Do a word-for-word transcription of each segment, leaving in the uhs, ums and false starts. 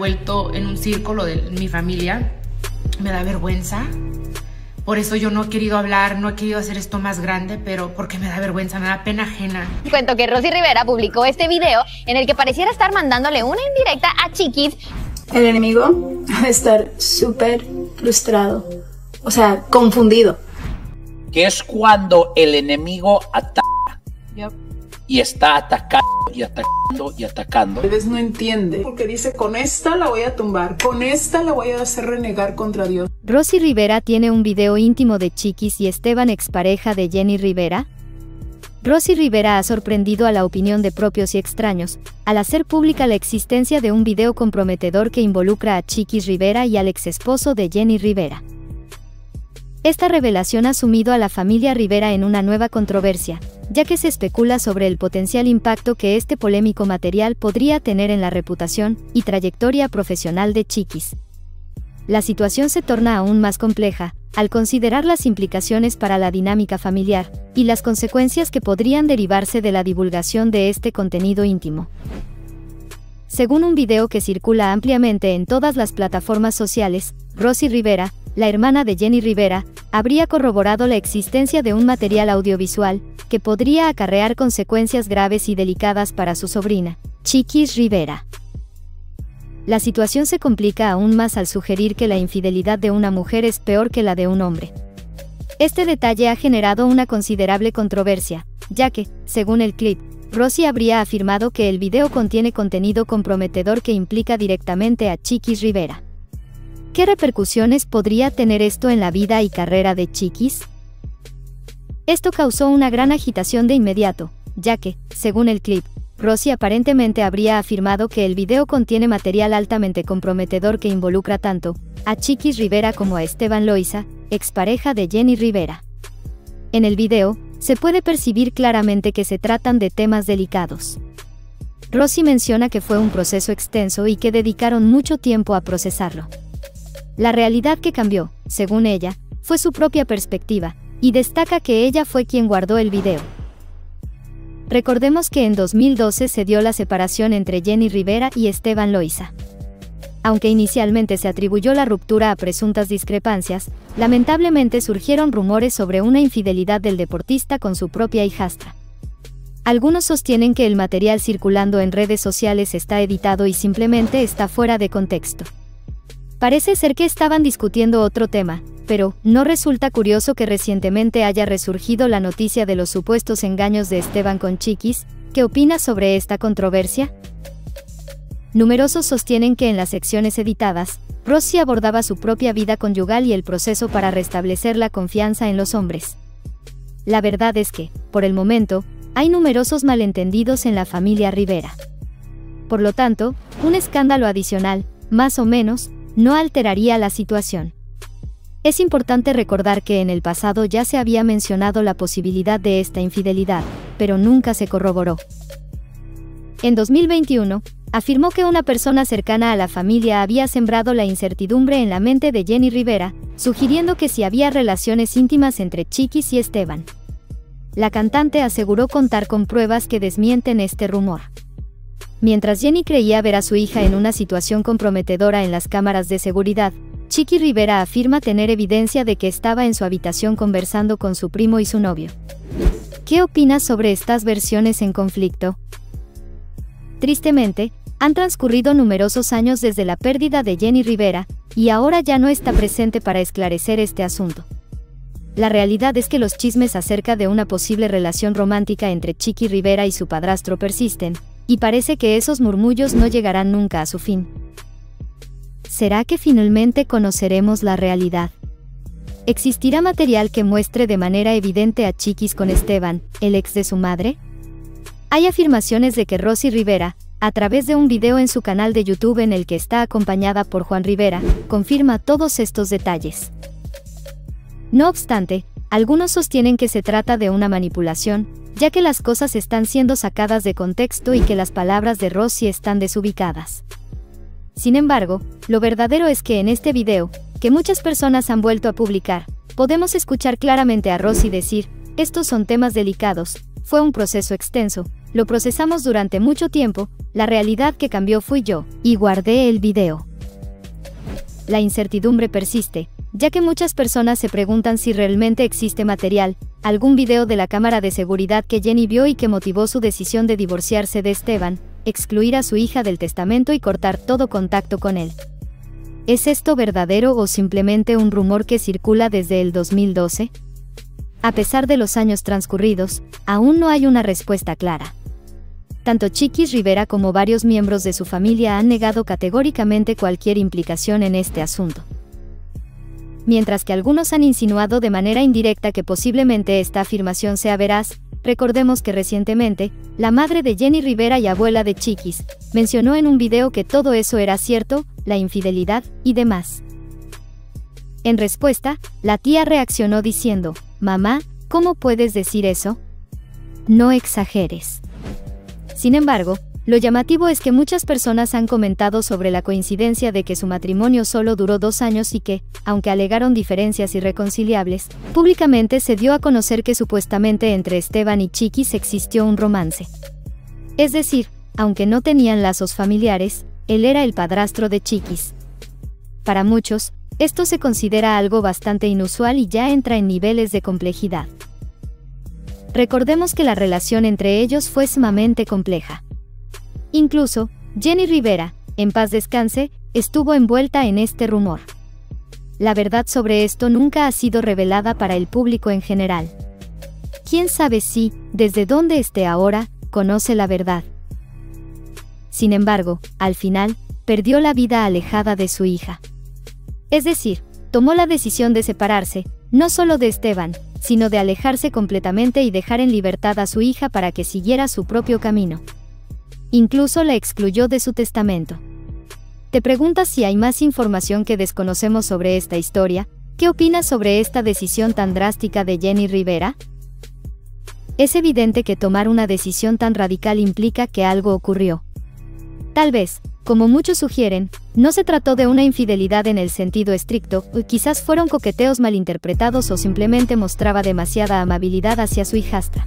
vuelto en un círculo de mi familia. Me da vergüenza. Por eso yo no he querido hablar, no he querido hacer esto más grande, pero porque me da vergüenza, me da pena ajena. Cuento que Rosy Rivera publicó este video en el que pareciera estar mandándole una indirecta a Chiquis. El enemigo ha de estar súper frustrado, o sea, confundido. Que es cuando el enemigo ataca. Yep. Y está atacando y atacando y atacando. Tal vez no entiende, porque dice, con esta la voy a tumbar, con esta la voy a hacer renegar contra Dios. Rosy Rivera tiene un video íntimo de Chiquis y Esteban, expareja de Jenny Rivera. Rosy Rivera ha sorprendido a la opinión de propios y extraños, al hacer pública la existencia de un video comprometedor que involucra a Chiquis Rivera y al exesposo de Jenny Rivera. Esta revelación ha sumido a la familia Rivera en una nueva controversia, ya que se especula sobre el potencial impacto que este polémico material podría tener en la reputación y trayectoria profesional de Chiquis. La situación se torna aún más compleja, al considerar las implicaciones para la dinámica familiar, y las consecuencias que podrían derivarse de la divulgación de este contenido íntimo. Según un video que circula ampliamente en todas las plataformas sociales, Rosy Rivera, la hermana de Jenny Rivera, habría corroborado la existencia de un material audiovisual que podría acarrear consecuencias graves y delicadas para su sobrina, Chiquis Rivera. La situación se complica aún más al sugerir que la infidelidad de una mujer es peor que la de un hombre. Este detalle ha generado una considerable controversia, ya que, según el clip, Rosy habría afirmado que el video contiene contenido comprometedor que implica directamente a Chiquis Rivera. ¿Qué repercusiones podría tener esto en la vida y carrera de Chiquis? Esto causó una gran agitación de inmediato, ya que, según el clip, Rosy aparentemente habría afirmado que el video contiene material altamente comprometedor que involucra tanto a Chiquis Rivera como a Esteban Loaiza, expareja de Jenny Rivera. En el video, se puede percibir claramente que se tratan de temas delicados. Rosy menciona que fue un proceso extenso y que dedicaron mucho tiempo a procesarlo. La realidad que cambió, según ella, fue su propia perspectiva, y destaca que ella fue quien guardó el video. Recordemos que en dos mil doce se dio la separación entre Jenny Rivera y Esteban Loaiza. Aunque inicialmente se atribuyó la ruptura a presuntas discrepancias, lamentablemente surgieron rumores sobre una infidelidad del deportista con su propia hijastra. Algunos sostienen que el material circulando en redes sociales está editado y simplemente está fuera de contexto. Parece ser que estaban discutiendo otro tema, pero ¿no resulta curioso que recientemente haya resurgido la noticia de los supuestos engaños de Esteban con Chiquis? ¿Qué opinas sobre esta controversia? Numerosos sostienen que en las secciones editadas, Rosy abordaba su propia vida conyugal y el proceso para restablecer la confianza en los hombres. La verdad es que, por el momento, hay numerosos malentendidos en la familia Rivera. Por lo tanto, un escándalo adicional, más o menos, no alteraría la situación. Es importante recordar que en el pasado ya se había mencionado la posibilidad de esta infidelidad, pero nunca se corroboró. En dos mil veintiuno, afirmó que una persona cercana a la familia había sembrado la incertidumbre en la mente de Jenny Rivera, sugiriendo que si había relaciones íntimas entre Chiquis y Esteban. La cantante aseguró contar con pruebas que desmienten este rumor. Mientras Jenny creía ver a su hija en una situación comprometedora en las cámaras de seguridad, Chiquis Rivera afirma tener evidencia de que estaba en su habitación conversando con su primo y su novio. ¿Qué opinas sobre estas versiones en conflicto? Tristemente, han transcurrido numerosos años desde la pérdida de Jenny Rivera, y ahora ya no está presente para esclarecer este asunto. La realidad es que los chismes acerca de una posible relación romántica entre Chiquis Rivera y su padrastro persisten, y parece que esos murmullos no llegarán nunca a su fin. ¿Será que finalmente conoceremos la realidad? ¿Existirá material que muestre de manera evidente a Chiquis con Esteban, el ex de su madre? Hay afirmaciones de que Rosy Rivera, a través de un video en su canal de YouTube en el que está acompañada por Juan Rivera, confirma todos estos detalles. No obstante, algunos sostienen que se trata de una manipulación, ya que las cosas están siendo sacadas de contexto y que las palabras de Rosy están desubicadas. Sin embargo, lo verdadero es que en este video, que muchas personas han vuelto a publicar, podemos escuchar claramente a Rosy decir, estos son temas delicados, fue un proceso extenso, lo procesamos durante mucho tiempo, la realidad que cambió fui yo, y guardé el video. La incertidumbre persiste, ya que muchas personas se preguntan si realmente existe material, algún video de la cámara de seguridad que Jenny vio y que motivó su decisión de divorciarse de Esteban, excluir a su hija del testamento y cortar todo contacto con él. ¿Es esto verdadero o simplemente un rumor que circula desde el dos mil doce? A pesar de los años transcurridos, aún no hay una respuesta clara. Tanto Chiquis Rivera como varios miembros de su familia han negado categóricamente cualquier implicación en este asunto. Mientras que algunos han insinuado de manera indirecta que posiblemente esta afirmación sea veraz, recordemos que recientemente, la madre de Jenny Rivera y abuela de Chiquis, mencionó en un video que todo eso era cierto, la infidelidad, y demás. En respuesta, la tía reaccionó diciendo, «Mamá, ¿cómo puedes decir eso? No exageres». Sin embargo, lo llamativo es que muchas personas han comentado sobre la coincidencia de que su matrimonio solo duró dos años y que, aunque alegaron diferencias irreconciliables, públicamente se dio a conocer que supuestamente entre Esteban y Chiquis existió un romance. Es decir, aunque no tenían lazos familiares, él era el padrastro de Chiquis. Para muchos, esto se considera algo bastante inusual y ya entra en niveles de complejidad. Recordemos que la relación entre ellos fue sumamente compleja. Incluso, Jenny Rivera, en paz descanse, estuvo envuelta en este rumor. La verdad sobre esto nunca ha sido revelada para el público en general. ¿Quién sabe si, desde donde esté ahora, conoce la verdad? Sin embargo, al final, perdió la vida alejada de su hija. Es decir, tomó la decisión de separarse, no solo de Esteban, sino de alejarse completamente y dejar en libertad a su hija para que siguiera su propio camino. Incluso la excluyó de su testamento. ¿Te preguntas si hay más información que desconocemos sobre esta historia? ¿Qué opinas sobre esta decisión tan drástica de Jenny Rivera? Es evidente que tomar una decisión tan radical implica que algo ocurrió. Tal vez, como muchos sugieren, no se trató de una infidelidad en el sentido estricto, o quizás fueron coqueteos malinterpretados o simplemente mostraba demasiada amabilidad hacia su hijastra.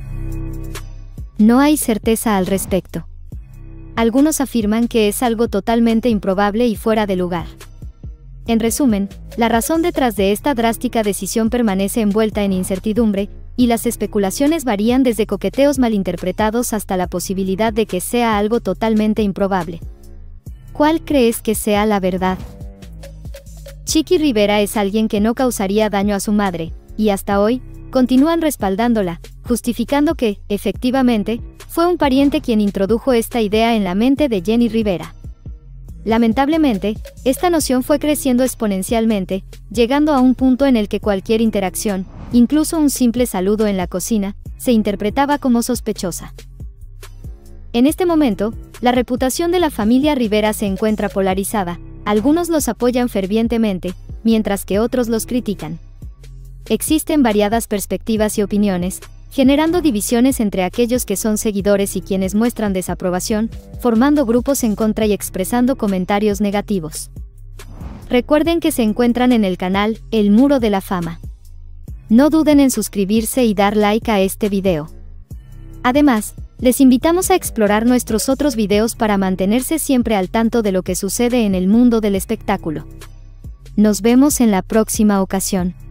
No hay certeza al respecto. Algunos afirman que es algo totalmente improbable y fuera de lugar. En resumen, la razón detrás de esta drástica decisión permanece envuelta en incertidumbre, y las especulaciones varían desde coqueteos malinterpretados hasta la posibilidad de que sea algo totalmente improbable. ¿Cuál crees que sea la verdad? Chiqui Rivera es alguien que no causaría daño a su madre, y hasta hoy, continúan respaldándola, justificando que, efectivamente, fue un pariente quien introdujo esta idea en la mente de Jenny Rivera. Lamentablemente, esta noción fue creciendo exponencialmente, llegando a un punto en el que cualquier interacción, incluso un simple saludo en la cocina, se interpretaba como sospechosa. En este momento, la reputación de la familia Rivera se encuentra polarizada, algunos los apoyan fervientemente, mientras que otros los critican. Existen variadas perspectivas y opiniones, generando divisiones entre aquellos que son seguidores y quienes muestran desaprobación, formando grupos en contra y expresando comentarios negativos. Recuerden que se encuentran en el canal El Muro de la Fama. No duden en suscribirse y dar like a este video. Además, les invitamos a explorar nuestros otros videos para mantenerse siempre al tanto de lo que sucede en el mundo del espectáculo. Nos vemos en la próxima ocasión.